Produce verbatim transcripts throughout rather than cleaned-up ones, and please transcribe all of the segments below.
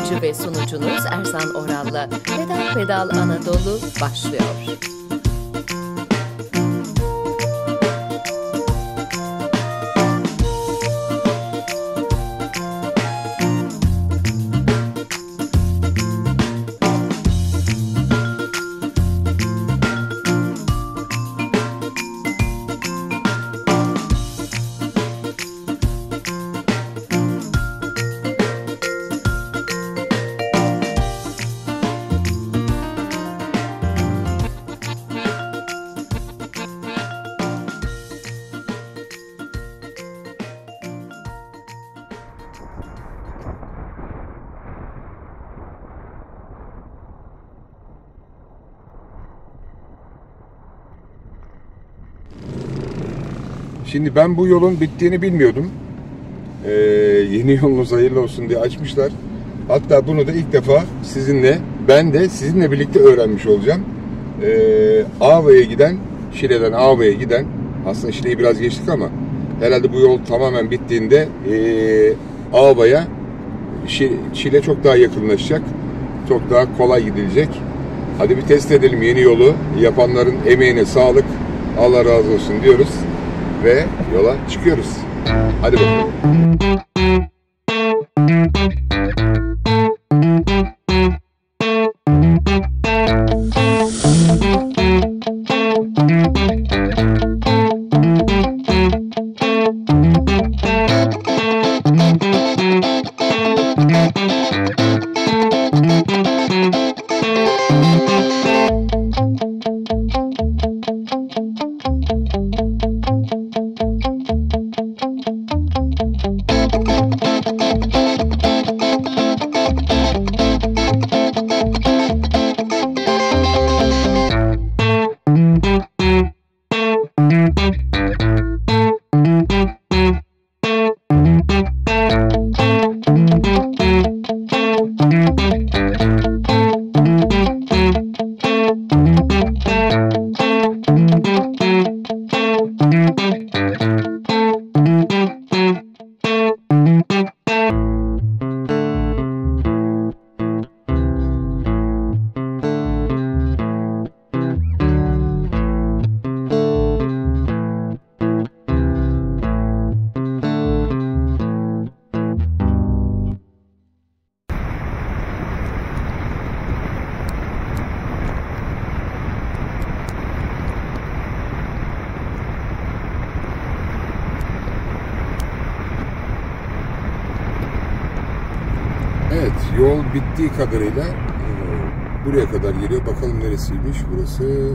Yapımcı ve sunucunuz Ersan Oral'la Pedal Pedal Anadolu başlıyor. Şimdi ben bu yolun bittiğini bilmiyordum. Ee, yeni yolunuz hayırlı olsun diye açmışlar. Hatta bunu da ilk defa sizinle, ben de sizinle birlikte öğrenmiş olacağım. Ee, Ava'ya giden, Şile'den Ava'ya giden, aslında Şile'yi biraz geçtik ama herhalde bu yol tamamen bittiğinde e, Ava'ya, Şile çok daha yakınlaşacak. Çok daha kolay gidilecek. Hadi bir test edelim yeni yolu. Yapanların emeğine sağlık. Allah razı olsun diyoruz. Ve yola çıkıyoruz. Hadi bakalım. Evet, yol bittiği kadarıyla e, buraya kadar geliyor. Bakalım neresiymiş burası?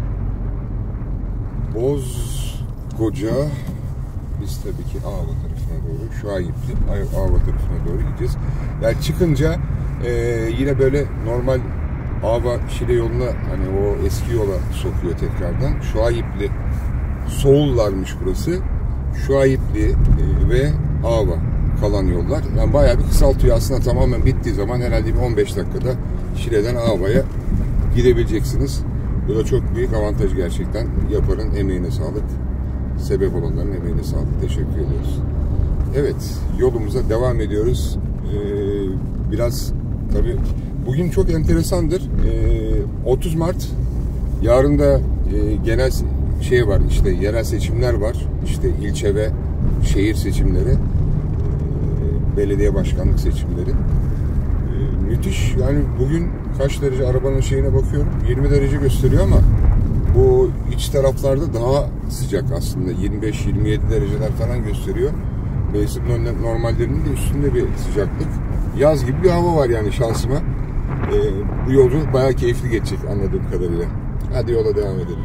Bozkoca. Biz tabii ki Ava tarafına doğru, Şahipli Ava tarafına doğru gideceğiz. Yani çıkınca e, yine böyle normal Ava Şile yoluna, hani o eski yola sokuyor tekrardan. Şahipli Soğullarmış burası. Şahipli e, ve Ava kalan yollar. Yani bayağı bir kısaltıyor. Aslında tamamen bittiği zaman herhalde bir on beş dakikada Şile'den Ava'ya gidebileceksiniz. Bu da çok büyük avantaj gerçekten. Yaparın emeğine sağlık. Sebep olanların emeğine sağlık. Teşekkür ediyoruz. Evet, yolumuza devam ediyoruz. Ee, biraz tabii bugün çok enteresandır. Ee, otuz Mart, yarın da e, genel şey var, işte yerel seçimler var. İşte ilçe ve şehir seçimleri. Belediye başkanlık seçimleri. Ee, müthiş. Yani bugün kaç derece, arabanın şeyine bakıyorum, yirmi derece gösteriyor ama bu iç taraflarda daha sıcak aslında. yirmi beş yirmi yedi dereceler falan gösteriyor. Mevsim normallerinin de üstünde bir sıcaklık. Yaz gibi bir hava var yani şansıma. Ee, bu yolculuk bayağı keyifli geçecek anladığım kadarıyla. Hadi yola devam edelim.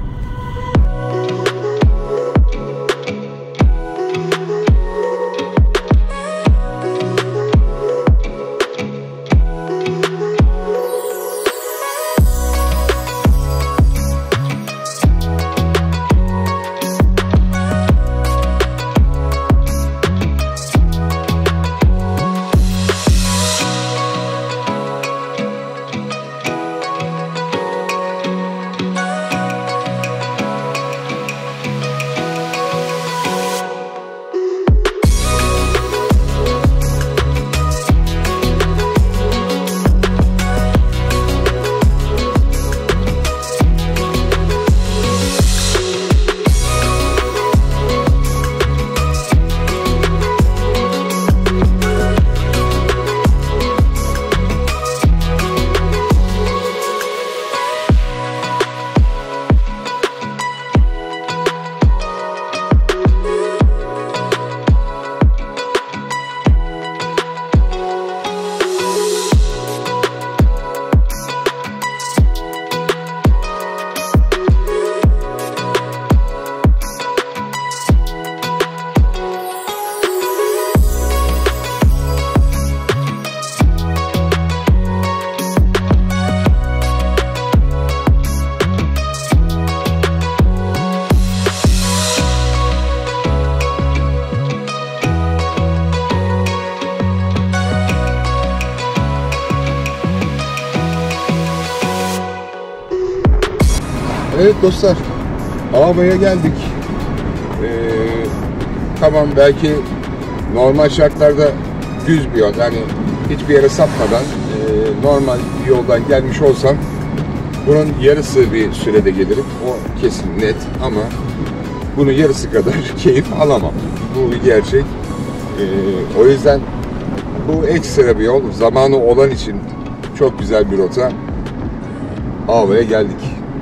Evet dostlar, Ava'ya geldik. Ee, tamam, belki normal şartlarda düz bir yol, yani hiçbir yere sapmadan e, normal bir yoldan gelmiş olsam bunun yarısı bir sürede gelirim. O kesin net, ama bunun yarısı kadar keyif alamam. Bu bir gerçek. Ee, o yüzden bu ekstra bir yol. Zamanı olan için çok güzel bir rota. Ava'ya geldik.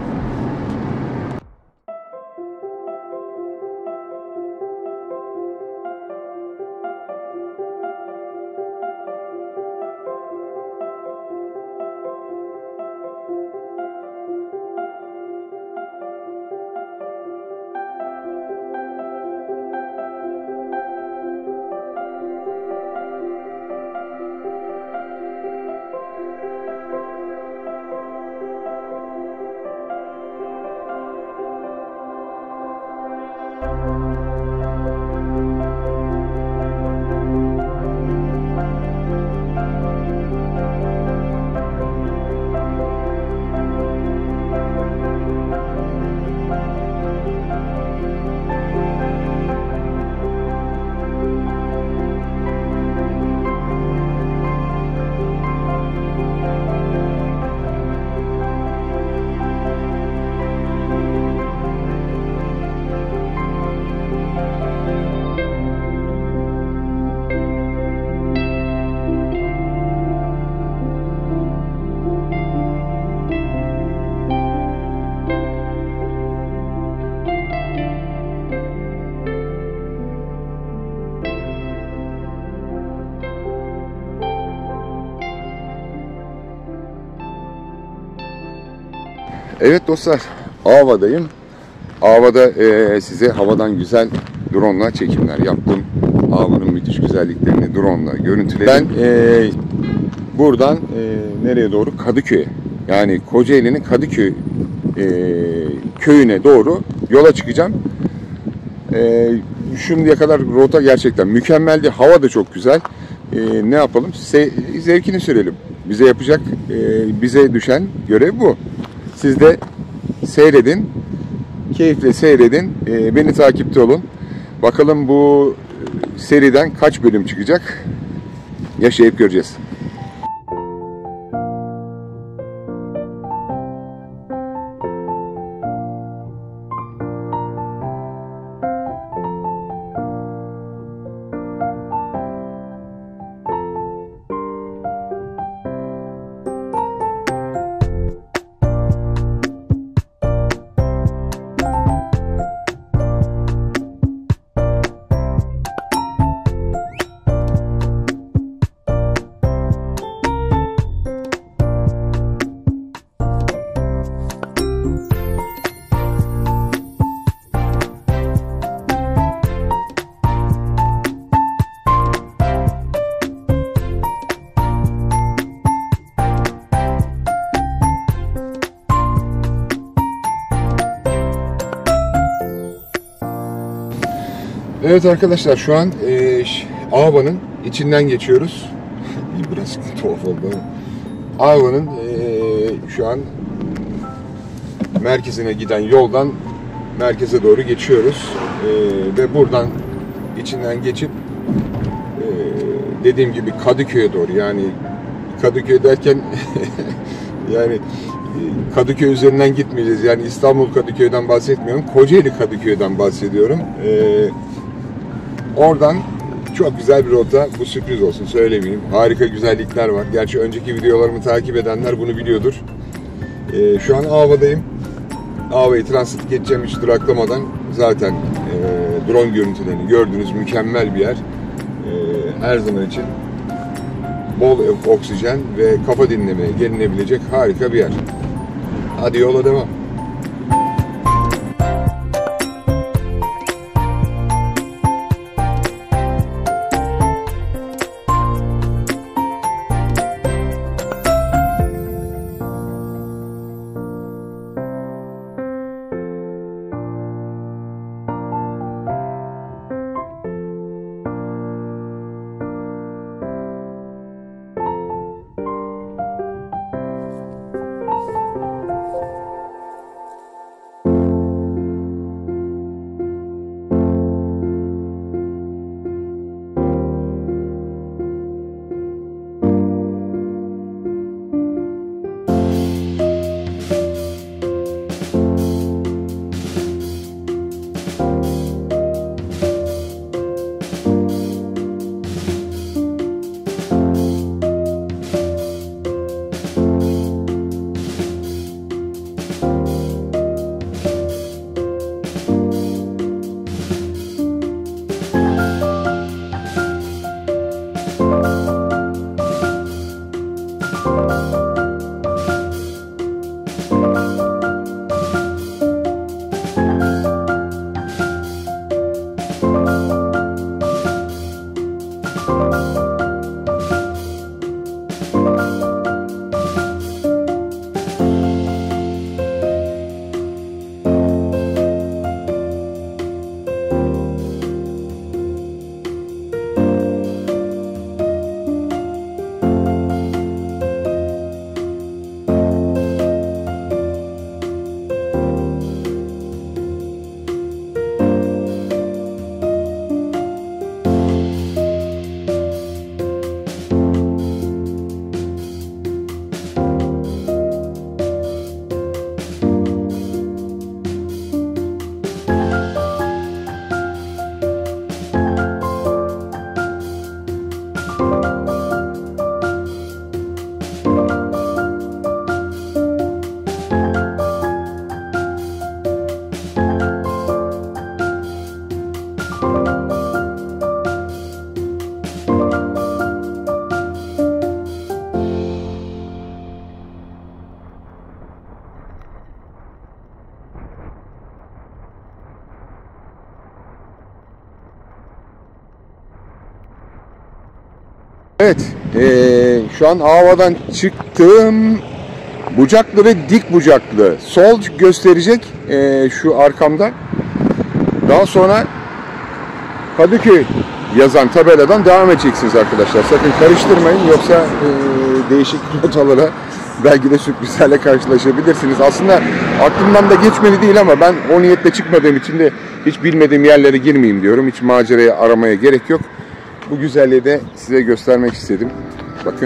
Evet dostlar, Ava'dayım. Ava'da e, size havadan güzel drone'la çekimler yaptım. Ava'nın müthiş güzelliklerini drone'la görüntüledim. Ben e, buradan e, nereye doğru? Kadıköy'e. Yani Kocaeli'nin Kadıköy e, köyüne doğru yola çıkacağım. E, şimdiye kadar rota gerçekten mükemmeldi. Hava da çok güzel. E, ne yapalım? Se zevkini sürelim. Bize yapacak, e, bize düşen görev bu. Siz de seyredin, keyifle seyredin, e, beni takipte olun. Bakalım bu seriden kaç bölüm çıkacak, yaşayıp göreceğiz. Evet arkadaşlar, şu an e, Ava'nın içinden geçiyoruz. Biraz tuhaf oldu ama. Ava'nın e, şu an merkezine giden yoldan merkeze doğru geçiyoruz. E, ve buradan içinden geçip e, dediğim gibi Kadıköy'e doğru, yani Kadıköy derken yani Kadıköy üzerinden gitmeyeceğiz. Yani İstanbul Kadıköy'den bahsetmiyorum. Kocaeli Kadıköy'den bahsediyorum. E, Oradan çok güzel bir rota, bu sürpriz olsun söylemeyeyim. Harika güzellikler var. Gerçi önceki videolarımı takip edenler bunu biliyordur. Ee, şu an Ava'dayım. Ava'yı transit geçeceğim hiç duraklamadan. Zaten e, drone görüntülerini gördüğünüz mükemmel bir yer. E, her zaman için bol oksijen ve kafa dinlemeye gelinebilecek harika bir yer. Hadi yola devam. Evet, ee, şu an havadan çıktım. Bucaklı ve dik bucaklı. Sol gösterecek ee, şu arkamda. Daha sonra Kadıköy yazan tabeladan devam edeceksiniz arkadaşlar. Sakın karıştırmayın, yoksa ee, değişik rotalara belki de sürprizlerle karşılaşabilirsiniz. Aslında aklımdan da geçmedi değil ama ben o niyetle çıkmadığım için de hiç bilmediğim yerlere girmeyeyim diyorum. Hiç maceraya aramaya gerek yok. Bu güzelliği de size göstermek istedim. Bakın.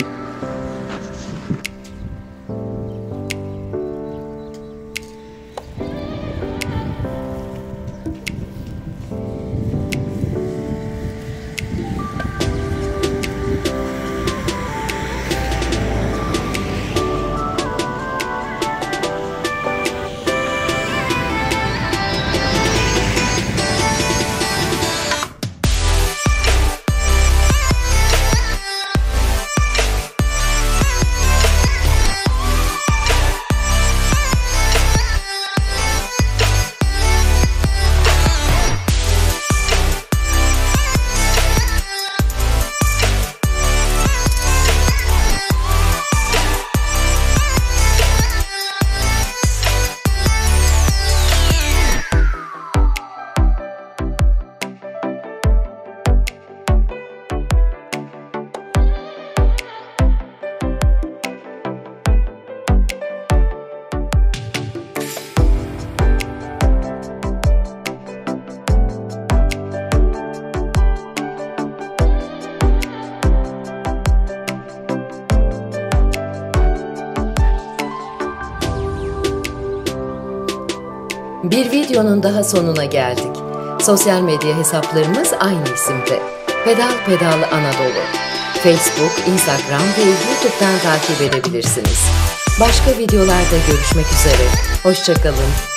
Bir videonun daha sonuna geldik. Sosyal medya hesaplarımız aynı isimde. Pedal Pedal Anadolu. Facebook, Instagram ve YouTube'dan takip edebilirsiniz. Başka videolarda görüşmek üzere. Hoşça kalın.